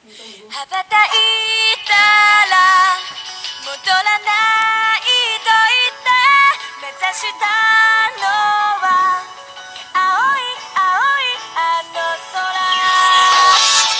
羽ばたいたら戻らないと言って目指したのは青い青いあの空。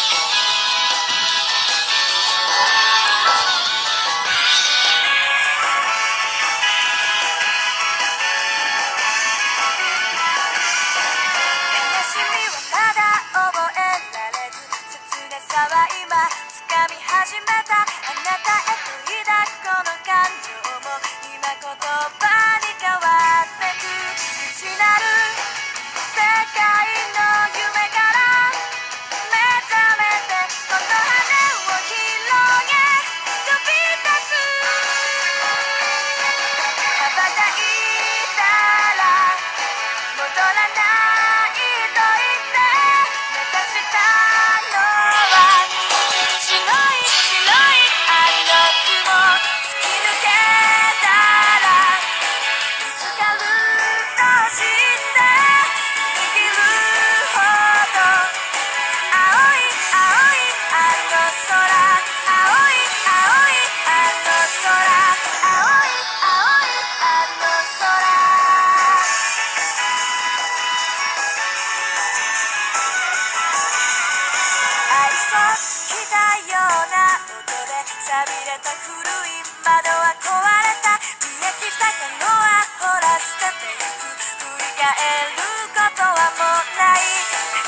悲しみはまだ覚えられず切なさは今掴み始めた。あなたへと抱この感情も今言葉に変わってく。未知なる世界の夢から目覚めてこの羽を広げ飛び立つ。羽ばたいたら戻らないと言って目指したのは白い白いあの雲突き抜けたら見つかると知って握るほど青い青いあの空。青い青いあの空。青い青いあの空。愛想尽きたような音で錆びれた古い窓は壊れた。見えきたのはほら捨ててゆく。振り返ることはもうない。